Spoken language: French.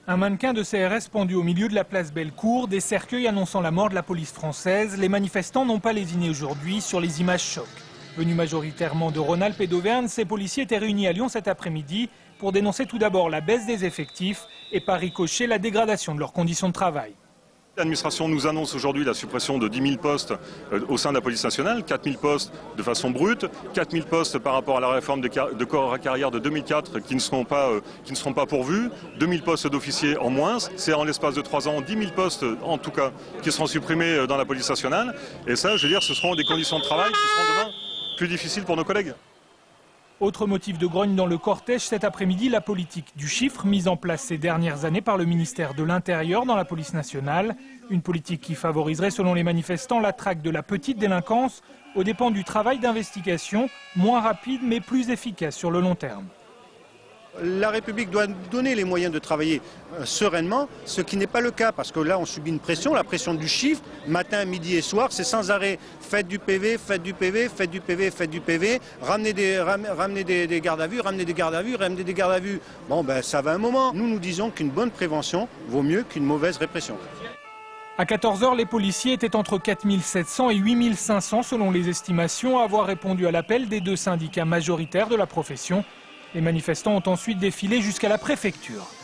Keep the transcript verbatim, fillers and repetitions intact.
Un mannequin de C R S pendu au milieu de la place Bellecour, des cercueils annonçant la mort de la police française. Les manifestants n'ont pas lésiné aujourd'hui sur les images chocs. Venus majoritairement de Rhône-Alpes et d'Auvergne, ces policiers étaient réunis à Lyon cet après-midi pour dénoncer tout d'abord la baisse des effectifs et par ricochet la dégradation de leurs conditions de travail. L'administration nous annonce aujourd'hui la suppression de dix mille postes au sein de la police nationale, quatre mille postes de façon brute, quatre mille postes par rapport à la réforme de corps à carrière de deux mille quatre qui ne seront pas, qui ne seront pas pourvus, deux mille postes d'officiers en moins, c'est en l'espace de trois ans, dix mille postes en tout cas qui seront supprimés dans la police nationale. Et ça, je veux dire, ce seront des conditions de travail qui seront demain plus difficiles pour nos collègues. Autre motif de grogne dans le cortège cet après-midi, la politique du chiffre mise en place ces dernières années par le ministère de l'Intérieur dans la police nationale. Une politique qui favoriserait, selon les manifestants, la traque de la petite délinquance aux dépens du travail d'investigation, moins rapide mais plus efficace sur le long terme. La République doit nous donner les moyens de travailler euh, sereinement, ce qui n'est pas le cas, parce que là on subit une pression, la pression du chiffre, matin, midi et soir, c'est sans arrêt. Faites du P V, faites du P V, faites du P V, faites du P V, ramenez des, ram, ramenez des, des gardes à vue, ramenez des gardes à vue, ramenez des gardes à vue. Bon ben ça va un moment. Nous nous disons qu'une bonne prévention vaut mieux qu'une mauvaise répression. À quatorze heures, les policiers étaient entre quatre mille sept cents et huit mille cinq cents selon les estimations à avoir répondu à l'appel des deux syndicats majoritaires de la profession. Les manifestants ont ensuite défilé jusqu'à la préfecture.